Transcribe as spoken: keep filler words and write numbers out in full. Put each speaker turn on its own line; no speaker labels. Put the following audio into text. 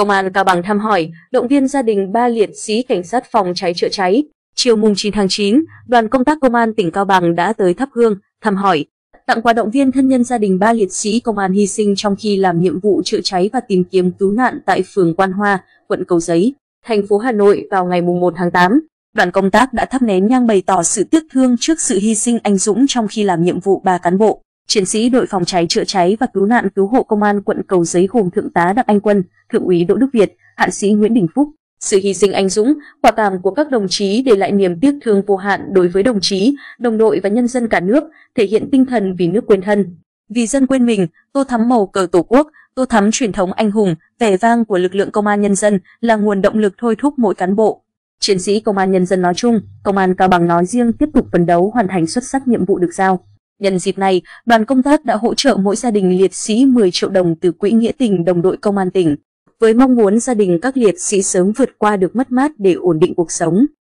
Công an Cao Bằng thăm hỏi, động viên gia đình ba liệt sĩ cảnh sát phòng cháy chữa cháy. Chiều mùng chín tháng chín, đoàn công tác Công an tỉnh Cao Bằng đã tới thắp hương, thăm hỏi, tặng quà động viên thân nhân gia đình ba liệt sĩ công an hy sinh trong khi làm nhiệm vụ chữa cháy và tìm kiếm cứu nạn tại phường Quan Hoa, quận Cầu Giấy, thành phố Hà Nội vào ngày mùng một tháng tám. Đoàn công tác đã thắp nén nhang bày tỏ sự tiếc thương trước sự hy sinh anh dũng trong khi làm nhiệm vụ ba cán bộ chiến sĩ đội phòng cháy chữa cháy và cứu nạn cứu hộ Công an quận Cầu Giấy gồm Thượng tá Đặng Anh Quân, Thượng úy Đỗ Đức Việt, Hạ sĩ Nguyễn Đình Phúc. Sự hy sinh anh dũng, quả cảm của các đồng chí để lại niềm tiếc thương vô hạn đối với đồng chí, đồng đội và nhân dân cả nước, thể hiện tinh thần vì nước quên thân, vì dân quên mình, tô thắm màu cờ Tổ quốc, tô thắm truyền thống anh hùng, vẻ vang của lực lượng công an nhân dân là nguồn động lực thôi thúc mỗi cán bộ chiến sĩ công an nhân dân nói chung, Công an Cao Bằng nói riêng tiếp tục phấn đấu hoàn thành xuất sắc nhiệm vụ được giao. Nhân dịp này, đoàn công tác đã hỗ trợ mỗi gia đình liệt sĩ mười triệu đồng từ Quỹ Nghĩa tình Đồng đội Công an tỉnh, với mong muốn gia đình các liệt sĩ sớm vượt qua được mất mát để ổn định cuộc sống.